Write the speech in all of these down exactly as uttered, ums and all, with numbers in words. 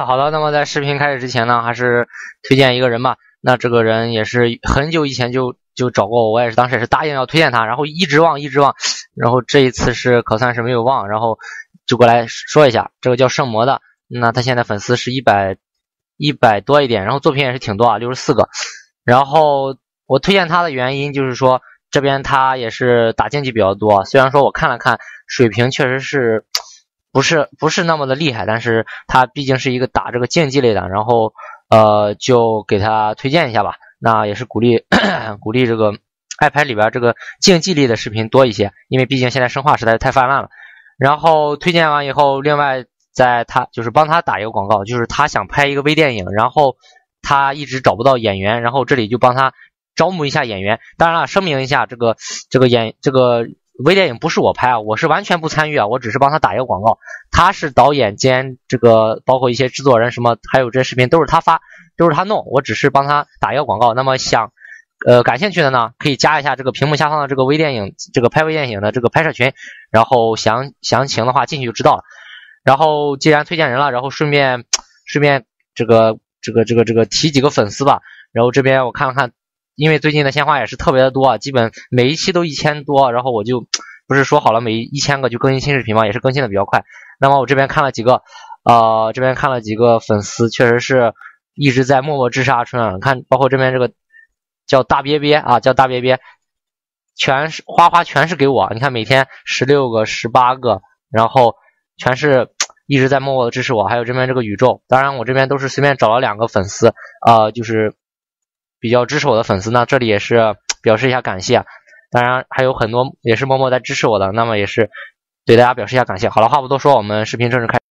好的，那么在视频开始之前呢，还是推荐一个人吧。那这个人也是很久以前就就找过我，我也是当时也是答应要推荐他，然后一直忘一直忘，然后这一次是可算是没有忘，然后就过来说一下，这个叫圣魔的，那他现在粉丝是一百一百多一点，然后作品也是挺多啊，六十四个。然后我推荐他的原因就是说，这边他也是打竞技比较多，虽然说我看了看水平确实是不是不是那么的厉害，但是他毕竟是一个打这个竞技类的，然后呃就给他推荐一下吧。那也是鼓励鼓励这个爱拍里边这个竞技类的视频多一些，因为毕竟现在生化实在是太泛滥了。然后推荐完以后，另外在他就是帮他打一个广告，就是他想拍一个微电影，然后他一直找不到演员，然后这里就帮他招募一下演员。当然了，声明一下，这个这个演这个微电影不是我拍啊，我是完全不参与啊，我只是帮他打一个广告。他是导演兼这个包括一些制作人什么，还有这些视频都是他发，都是他弄，我只是帮他打一个广告。那么想呃感兴趣的呢，可以加一下这个屏幕下方的这个微电影这个拍微电影的这个拍摄群，然后详详情的话进去就知道了。然后既然推荐人了，然后顺便顺便这个这个这个这个提几个粉丝吧。然后这边我看了看，因为最近的鲜花也是特别的多啊，基本每一期都一千多，然后我就不是说好了每一千个就更新新视频嘛，也是更新的比较快。那么我这边看了几个呃这边看了几个粉丝，确实是一直在默默支持阿春啊，看包括这边这个叫大憋憋啊，叫大憋憋，全是花花全是给我，你看每天十六个十八个，然后全是一直在默默的支持我。还有这边这个宇宙，当然我这边都是随便找了两个粉丝呃就是比较支持我的粉丝呢，这里也是表示一下感谢。当然还有很多也是默默在支持我的，那么也是对大家表示一下感谢。好了，话不多说，我们视频正式开始。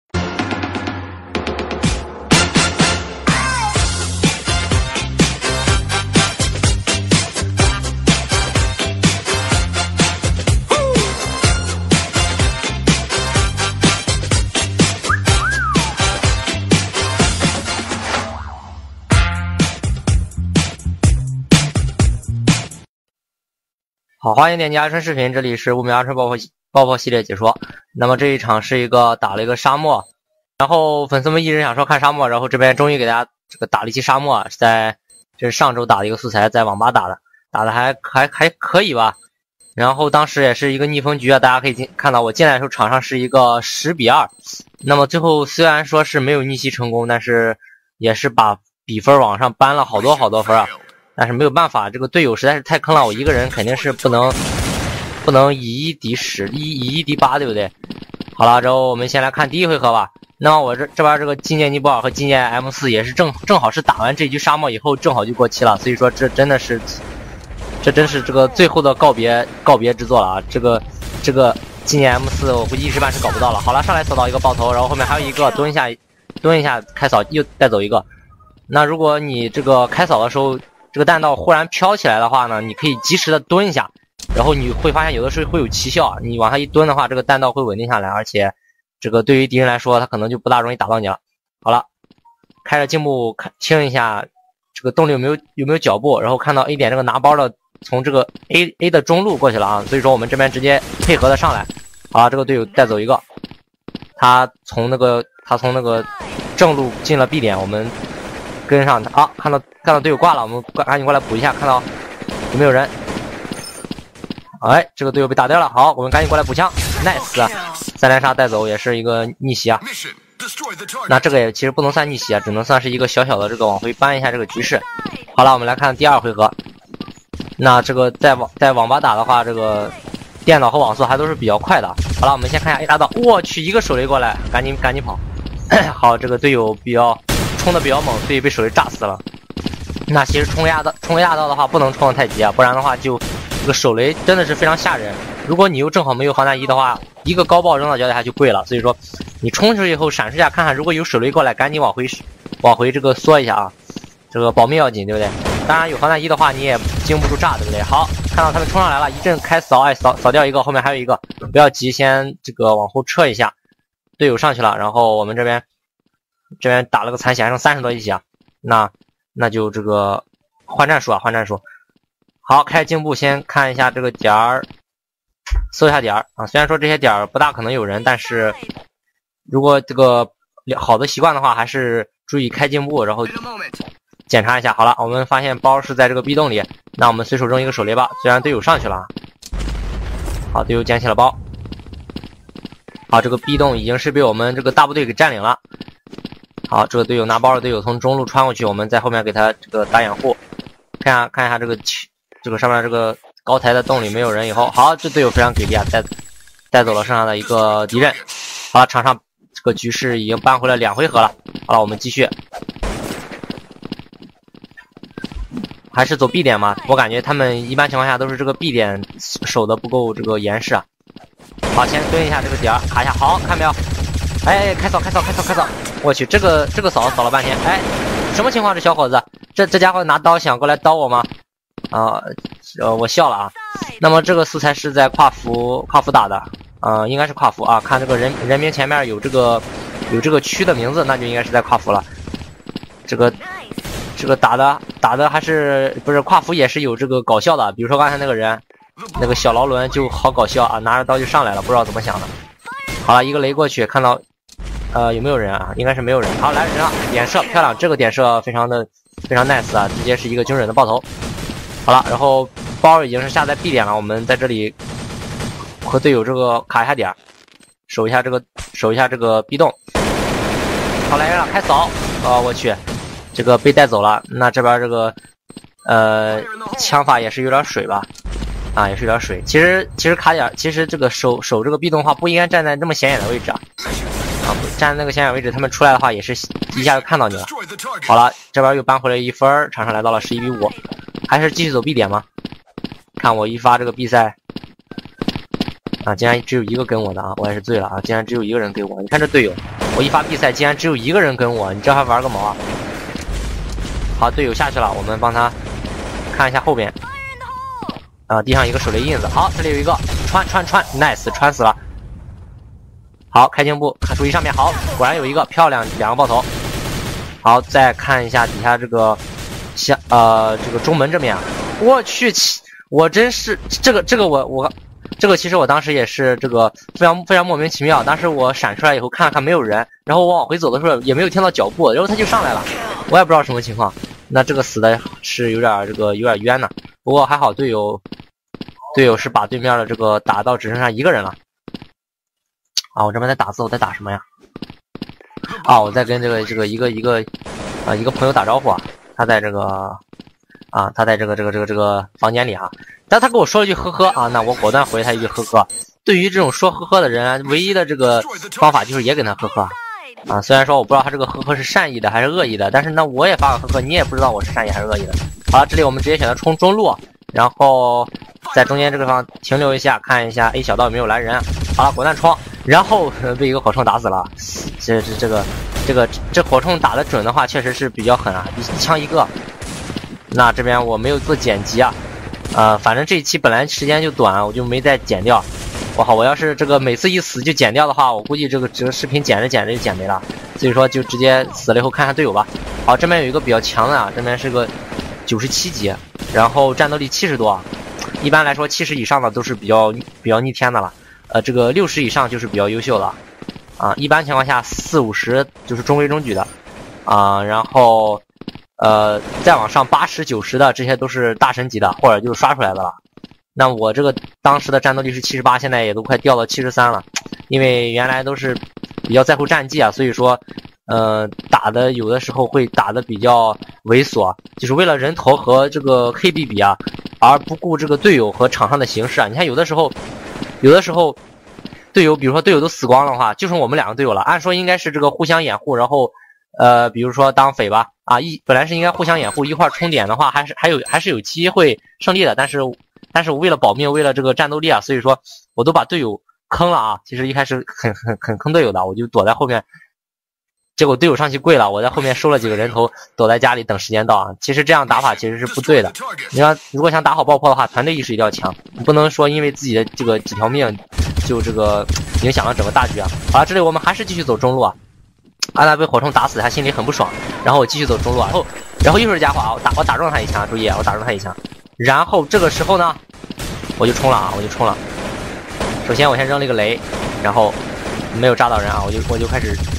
好，欢迎点击阿春视频，这里是五秒阿春爆破爆破系列解说。那么这一场是一个打了一个沙漠，然后粉丝们一直想说看沙漠，然后这边终于给大家这个打了一期沙漠，是在这是上周打的一个素材，在网吧打的，打的还还还可以吧。然后当时也是一个逆风局啊，大家可以进看到我进来的时候场上是一个十比二，那么最后虽然说是没有逆袭成功，但是也是把比分往上扳了好多好多分啊。但是没有办法，这个队友实在是太坑了，我一个人肯定是不能不能以一敌十，以以一敌八，对不对？好了，之后我们先来看第一回合吧。那么我这这边这个金剑尼泊尔和金剑 M 四 也是正正好是打完这局沙漠以后正好就过期了，所以说这真的是这真是这个最后的告别告别之作了啊！这个这个金剑 M 四 我估计一时半时搞不到了。好了，上来扫到一个爆头，然后后面还有一个蹲一下蹲一下开扫又带走一个。那如果你这个开扫的时候这个弹道忽然飘起来的话呢，你可以及时的蹲一下，然后你会发现有的时候会有奇效，你往下一蹲的话，这个弹道会稳定下来，而且这个对于敌人来说他可能就不大容易打到你了。好了，开着镜幕看清一下这个洞里有没有有没有脚步，然后看到 A 点这个拿包的从这个 A A 的中路过去了啊，所以说我们这边直接配合的上来。好了，这个队友带走一个，他从那个他从那个正路进了 B 点，我们跟上他啊，看到看到队友挂了，我们赶紧过来补一下，看到有没有人？哎，这个队友被打掉了，好，我们赶紧过来补枪 ，nice 啊！三连杀带走也是一个逆袭啊。那这个也其实不能算逆袭啊，只能算是一个小小的这个往回扳一下这个局势。好了，我们来看第二回合。那这个在网在网吧打的话，这个电脑和网速还都是比较快的。好了，我们先看一下 A 大道，我去，一个手雷过来，赶紧赶紧跑。好，这个队友比较冲的比较猛，所以被手雷炸死了。那其实冲压道冲压道的话不能冲的太急啊，不然的话就这个手雷真的是非常吓人。如果你又正好没有防弹衣的话，一个高爆扔到脚底下就跪了。所以说你冲出去以后闪示一下，看看如果有手雷过来，赶紧往回往回这个缩一下啊，这个保命要紧，对不对？当然有防弹衣的话你也经不住炸，对不对？好，看到他们冲上来了，一阵开扫，哎扫扫掉一个，后面还有一个，不要急，先这个往后撤一下。队友上去了，然后我们这边这边打了个残血，还剩三十多一血啊，那那就这个换战术啊，换战术。好，开镜步先看一下这个点儿，搜一下点儿啊。虽然说这些点儿不大可能有人，但是如果这个好的习惯的话，还是注意开进步，然后检查一下。好了，我们发现包是在这个 B 洞里，那我们随手扔一个手雷吧。虽然队友上去了，好，队友捡起了包。好，这个 B 洞已经是被我们这个大部队给占领了。好，这个队友拿包的队友从中路穿过去，我们在后面给他这个打掩护。看一下看一下这个这个上面这个高台的洞里没有人以后，好，这队友非常给力啊，带带走了剩下的一个敌人。好了，场上这个局势已经扳回了两回合了。好了，我们继续，还是走 B 点嘛？我感觉他们一般情况下都是这个 B 点守的不够这个严实啊。好，先蹲一下这个点儿，卡一下，好看没有？哎，开扫开扫开扫开扫！我去，这个这个扫扫了半天，哎，什么情况？这小伙子，这这家伙拿刀想过来刀我吗？啊，呃，我笑了啊。那么这个素材是在跨服跨服打的，啊、呃，应该是跨服啊。看这个人人名前面有这个有这个区的名字，那就应该是在跨服了。这个这个打的打的还是不是跨服也是有这个搞笑的，比如说刚才那个人那个小劳伦就好搞笑啊，拿着刀就上来了，不知道怎么想的。好了，一个雷过去，看到呃有没有人啊？应该是没有人。好，来人了，点射漂亮，这个点射非常的非常 nice 啊，直接是一个精准的爆头。好了，然后包已经是下在 B 点了，我们在这里和队友这个卡一下点，守一下这个守一下这个 B 洞。好，来人了，开扫。哦，我去，这个被带走了。那这边这个呃枪法也是有点水吧？啊，也是有点水。其实其实卡点，其实这个守守这个 B 洞的话，不应该站在这么显眼的位置啊。啊，站在那个显眼位置，他们出来的话也是一下就看到你了。好了，这边又扳回来一分，场上来到了十一比五。还是继续走 B 点吗？看我一发这个比赛啊，竟然只有一个跟我的啊，我也是醉了啊！竟然只有一个人跟我，你看这队友，我一发比赛竟然只有一个人跟我，你这还玩个毛啊！好，队友下去了，我们帮他看一下后边啊，地上一个手雷印子，好，这里有一个穿穿穿 ，nice 穿死了。好，开镜布，看注意上面，好，果然有一个漂亮两个爆头。好，再看一下底下这个。下呃，这个中门这边啊，我去，我真是这个这个我我这个其实我当时也是这个非常非常莫名其妙。当时我闪出来以后看了看没有人，然后我往回走的时候也没有听到脚步，然后他就上来了，我也不知道什么情况。那这个死的是有点这个有点冤呢。不过还好队友队友是把对面的这个打到只剩下一个人了。啊，我这边在打字，我在打什么呀？啊，我在跟这个这个一个一个啊一个朋友打招呼啊。他在这个啊，他在这个这个这个这个房间里啊，但他跟我说了一句呵呵啊，那我果断回他一句呵呵。对于这种说呵呵的人，唯一的这个方法就是也给他呵呵啊。虽然说我不知道他这个呵呵是善意的还是恶意的，但是那我也发个呵呵，你也不知道我是善意还是恶意的。好了，这里我们直接选择冲中路，然后在中间这个地方停留一下，看一下 A 小道有没有来人。好了，果断冲，然后被一个火铳打死了。这这这个。这个这火铳打得准的话，确实是比较狠啊，一一枪一个。那这边我没有做剪辑啊，呃，反正这一期本来时间就短，我就没再剪掉。我靠，我要是这个每次一死就剪掉的话，我估计这个这个视频剪着剪着就剪没了。所以说就直接死了以后看看队友吧。好，这边有一个比较强的啊，这边是个九十七级，然后战斗力七十多啊。一般来说七十以上的都是比较比较逆天的了，呃，这个六十以上就是比较优秀了。啊，一般情况下四五十就是中规中矩的，啊，然后呃再往上八十九十的这些都是大神级的，或者就是刷出来的了。那我这个当时的战斗力是七十八，现在也都快掉到七十三了，因为原来都是比较在乎战绩啊，所以说呃打的有的时候会打的比较猥琐，就是为了人头和这个 K B 比啊，而不顾这个队友和场上的形势啊。你看有的时候有的时候队友，比如说队友都死光了的话，就剩我们两个队友了。按说应该是这个互相掩护，然后，呃，比如说当匪吧，啊，一本来是应该互相掩护，一块冲点的话，还是还有还是有机会胜利的。但是，但是我为了保命，为了这个战斗力啊，所以说我都把队友坑了啊。其实一开始很很很坑队友的，我就躲在后面，结果队友上去跪了，我在后面收了几个人头，躲在家里等时间到啊。其实这样打法其实是不对的。你要如果想打好爆破的话，团队意识一定要强，你不能说因为自己的这个几条命。就这个影响了整个大局啊！好了，这里我们还是继续走中路啊。阿达被火铳打死，他心里很不爽。然后我继续走中路啊，然后然后又是家伙啊，我打我打中他一枪，注意，我打中他一枪。然后这个时候呢，我就冲了啊，我就冲了。首先我先扔了一个雷，然后没有炸到人啊，我就我就开始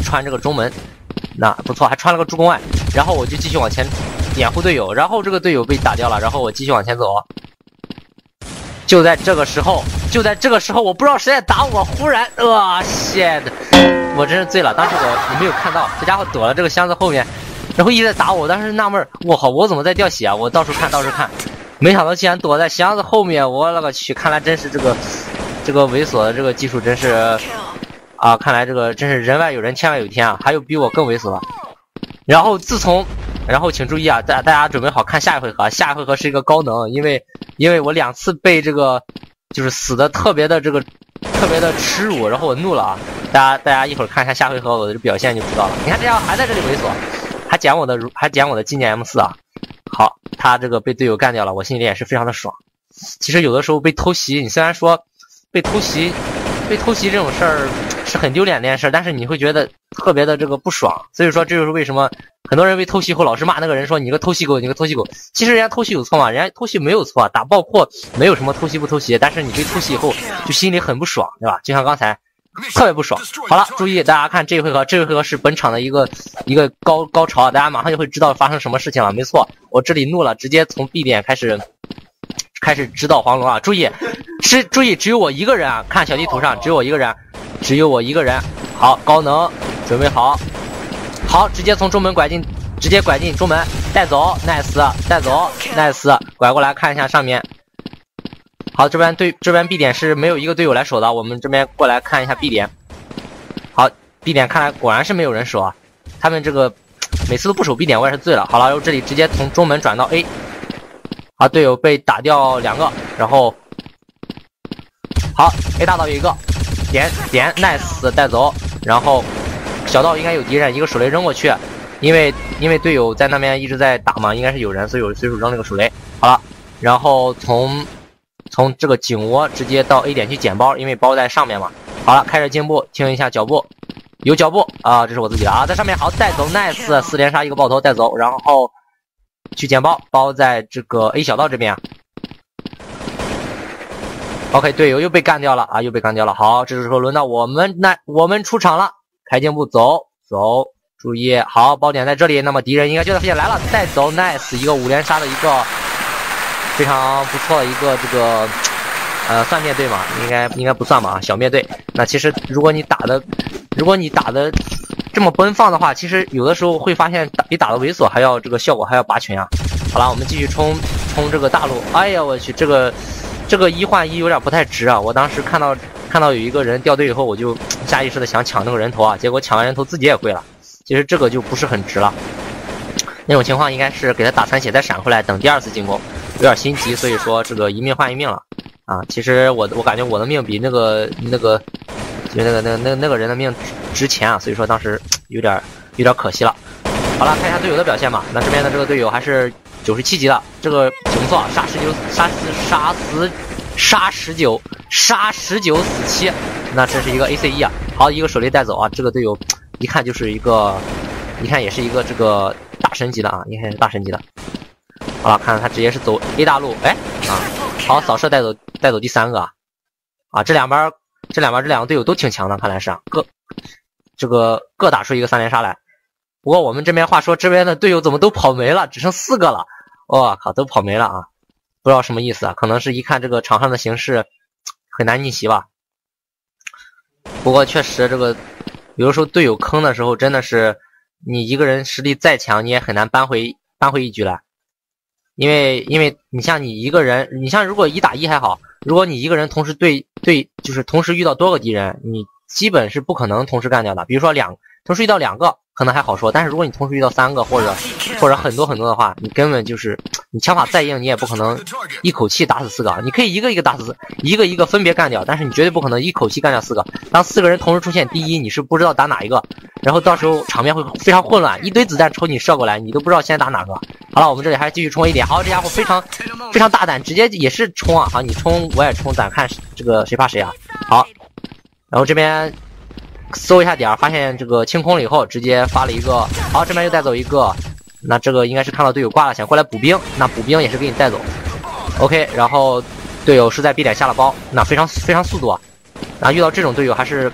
穿这个中门，那不错，还穿了个助攻外。然后我就继续往前掩护队友，然后这个队友被打掉了，然后我继续往前走。就在这个时候，就在这个时候，我不知道谁在打我，忽然，哇、呃、shit， 我真是醉了。当时我我没有看到，这家伙躲了这个箱子后面，然后一直在打我。当时纳闷，我靠，我怎么在掉血啊？我到处看，到处看，没想到竟然躲在箱子后面，我勒个去！看来真是这个这个猥琐的这个技术真是啊，看来这个真是人外有人，天外有天啊！还有比我更猥琐的。然后自从，然后请注意啊，大大家准备好看下一回合，下一回合是一个高能，因为因为我两次被这个就是死的特别的这个特别的耻辱，然后我怒了啊！大家大家一会儿看一下下回合我的表现就知道了。你看这样还在这里猥琐，还捡我的还捡我的纪念 M 四 啊！好，他这个被队友干掉了，我心里也是非常的爽。其实有的时候被偷袭，你虽然说被偷袭被偷袭这种事儿是很丢脸的件事，但是你会觉得特别的这个不爽。所以说这就是为什么很多人被偷袭后老是骂那个人说你个偷袭狗，你个偷袭狗。其实人家偷袭有错吗？人家偷袭没有错，打爆破没有什么偷袭不偷袭，但是你被偷袭以后就心里很不爽，对吧？就像刚才特别不爽。好了，注意大家看这一回合，这一回合是本场的一个一个高高潮，大家马上就会知道发生什么事情了。没错，我这里怒了，直接从 B 点开始开始直捣黄龙啊！注意，是注意，只有我一个人啊！看小地图上只有我一个人，只有我一个人。好，高能，准备好，好，直接从中门拐进，直接拐进中门，带走 ，nice， 带走 ，nice， 拐过来看一下上面。好，这边对这边 B 点是没有一个队友来守的，我们这边过来看一下 B 点。好 ，B 点看来果然是没有人守啊，他们这个每次都不守 B 点，我也是醉了。好了，然后这里直接从中门转到 A。好，队友被打掉两个，然后好 A 大道有一个点点 nice 带走，然后小道应该有敌人，一个手雷扔过去，因为因为队友在那边一直在打嘛，应该是有人，所以我随手扔了个手雷。好了，然后从从这个井窝直接到 A 点去捡包，因为包在上面嘛。好了，开始进步，听一下脚步，有脚步啊，这是我自己的啊，在上面好带走 nice 四连杀一个爆头带走，然后去捡包，包在这个 A 小道这边。OK， 队友又被干掉了啊，又被干掉了。好，这时候轮到我们那我们出场了，开箭步走走，注意，好，包点在这里，那么敌人应该就在附近来了，带走 nice 一个五连杀的一个非常不错的一个这个呃算灭队嘛，应该应该不算吧，小灭队。那其实如果你打的如果你打的这么奔放的话，其实有的时候会发现打比打的猥琐还要这个效果还要拔群啊。好了，我们继续冲冲这个大路。哎呀，我去，这个这个一换一有点不太值啊！我当时看到看到有一个人掉队以后，我就下意识的想抢那个人头啊，结果抢完人头自己也跪了。其实这个就不是很值了。那种情况应该是给他打残血再闪回来，等第二次进攻，有点心急，所以说这个一命换一命了啊！其实我我感觉我的命比那个那个就那个那个那个那个人的命值钱啊，所以说当时有点有点可惜了。好了，看一下队友的表现吧。那这边的这个队友还是九十七级的，这个挺不错，杀十九杀死杀死杀十九杀十九死七，那这是一个 A C E 啊。好，一个手雷带走啊，这个队友一看就是一个一看也是一个这个大神级的啊，一看是大神级的。好了，看看他直接是走 A 大路，哎啊，好，扫射带走带走第三个啊，啊这两边这两边这两个队友都挺强的，看来是啊，各这个各打出一个三连杀来。不过我们这边话说，这边的队友怎么都跑没了，只剩四个了，我、哦、靠，都跑没了啊！不知道什么意思啊，可能是一看这个场上的形势很难逆袭吧。不过确实这个有的时候队友坑的时候，真的是你一个人实力再强，你也很难扳回扳回一局来。因为因为你像你一个人，你像如果一打一还好，如果你一个人同时对对就是同时遇到多个敌人，你基本是不可能同时干掉的。比如说两同时遇到两个可能还好说，但是如果你同时遇到三个或者或者很多很多的话，你根本就是你枪法再硬，你也不可能一口气打死四个。你可以一个一个打死，一个一个分别干掉，但是你绝对不可能一口气干掉四个。当四个人同时出现，第一你是不知道打哪一个，然后到时候场面会非常混乱，一堆子弹朝你射过来，你都不知道先打哪个。好了，我们这里还是继续冲一点。好，这家伙非常非常大胆，直接也是冲啊！好，你冲我也冲，咱看这个谁怕谁啊！好，然后这边搜一下点，发现这个清空了以后，直接发了一个，好，这边又带走一个，那这个应该是看到队友挂了，想过来补兵，那补兵也是给你带走。OK， 然后队友是在 B 点下了包，那非常非常速度啊。然后遇到这种队友还是还是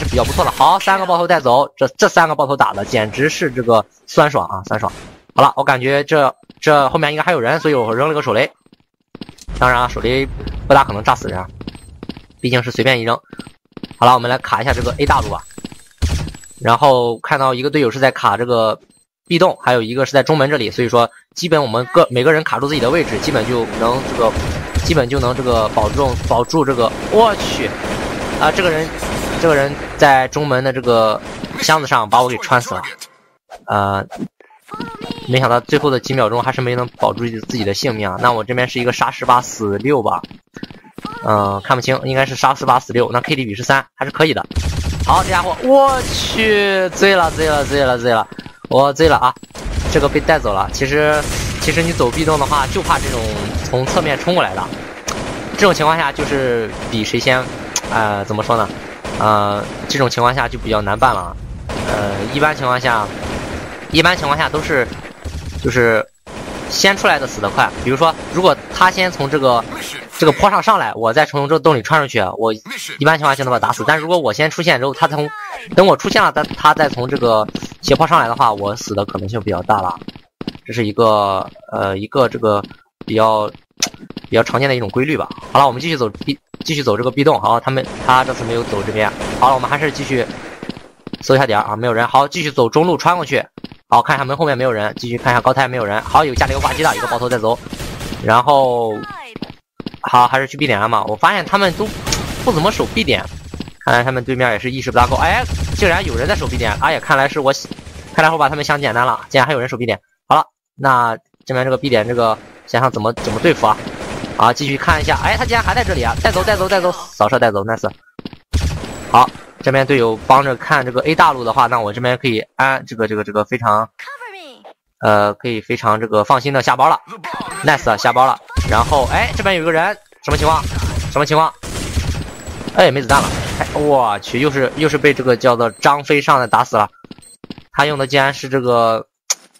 比较不错的。好，三个爆头带走，这这三个爆头打的简直是这个酸爽啊，酸爽。好了，我感觉这这后面应该还有人，所以我扔了个手雷。当然了，手雷不大可能炸死人，毕竟是随便一扔。好了，我们来卡一下这个 A 大路吧。然后看到一个队友是在卡这个 B 洞，还有一个是在中门这里，所以说基本我们各每个人卡住自己的位置，基本就能这个，基本就能这个保住保住这个。我去，啊，这个人这个人在中门的这个箱子上把我给穿死了，呃，没想到最后的几秒钟还是没能保住自己的性命啊。那我这边是一个杀十八死六吧，嗯、呃，看不清，应该是杀十八死六，那 K D 比是三，还是可以的。好，这家伙，我去，醉了，醉了，醉了，醉了，我醉了啊！这个被带走了。其实，其实你走壁洞的话，就怕这种从侧面冲过来的。这种情况下，就是比谁先，呃，怎么说呢？呃，这种情况下就比较难办了。呃，一般情况下，一般情况下都是，就是先出来的死得快。比如说，如果他先从这个这个坡上上来，我再从这个洞里穿出去，我一般情况下就能把他打死。但如果我先出现之后，他从等我出现了，他他再从这个斜坡上来的话，我死的可能性比较大了。这是一个呃一个这个比较比较常见的一种规律吧。好了，我们继续走 B， 继续走这个 B 洞。好，他们他这次没有走这边。好了，我们还是继续搜一下点啊，没有人。好，继续走中路穿过去。好，看一下门后面没有人，继续看一下高台没有人。好，有家里有挂机的，一个爆头再走。然后好，还是去 B 点了嘛。我发现他们都不怎么守 B 点，看来他们对面也是意识不大够。哎，竟然有人在守 B 点，哎呀，看来是我，看来我把他们想简单了，竟然还有人守 B 点。好了，那这边这个 B 点这个想想怎么怎么对付啊？好，继续看一下，哎，他竟然还在这里啊！带走，带走，带走，扫射带走 ，nice。好，这边队友帮着看这个 A 大路的话，那我这边可以安这个这个这个非常，呃，可以非常这个放心的下包了 ，nice 下包了。然后，哎，这边有一个人，什么情况？什么情况？哎，没子弹了！哎，我去，又是又是被这个叫做张飞上的打死了。他用的竟然是这个，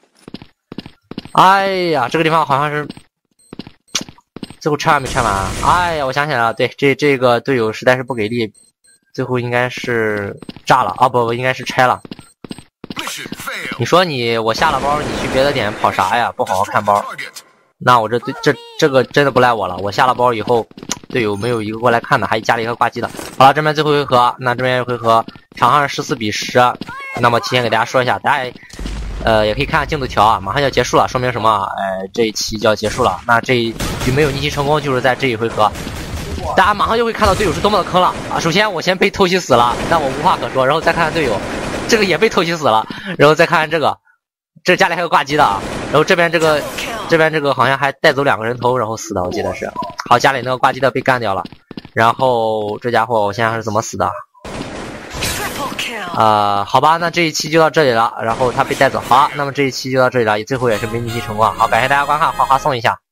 哎呀，这个地方好像是最后拆完没拆完？哎呀，我想起来了，对，这这个队友实在是不给力，最后应该是炸了啊！不不，应该是拆了。你说你我下了包，你去别的点跑啥呀？不好好看包。那我这对这这个真的不赖我了，我下了包以后，队友没有一个过来看的，还加了一个挂机的。好了，这边最后一回合，那这边一回合场上是十四比十，那么提前给大家说一下，大家呃也可以看看进度条啊，马上要结束了，说明什么？哎，这一期就要结束了。那这一局没有逆袭成功，就是在这一回合，大家马上就会看到队友是多么的坑了啊！首先我先被偷袭死了，但我无话可说，然后再看看队友，这个也被偷袭死了，然后再看看这个，这家里还有挂机的啊，然后这边这个。这边这个好像还带走两个人头，然后死的，我记得是。好，家里那个挂机的被干掉了，然后这家伙我现在是怎么死的？啊、呃，好吧，那这一期就到这里了，然后他被带走。好，那么这一期就到这里了，最后也是没逆袭成功。好，感谢大家观看，花花送一下。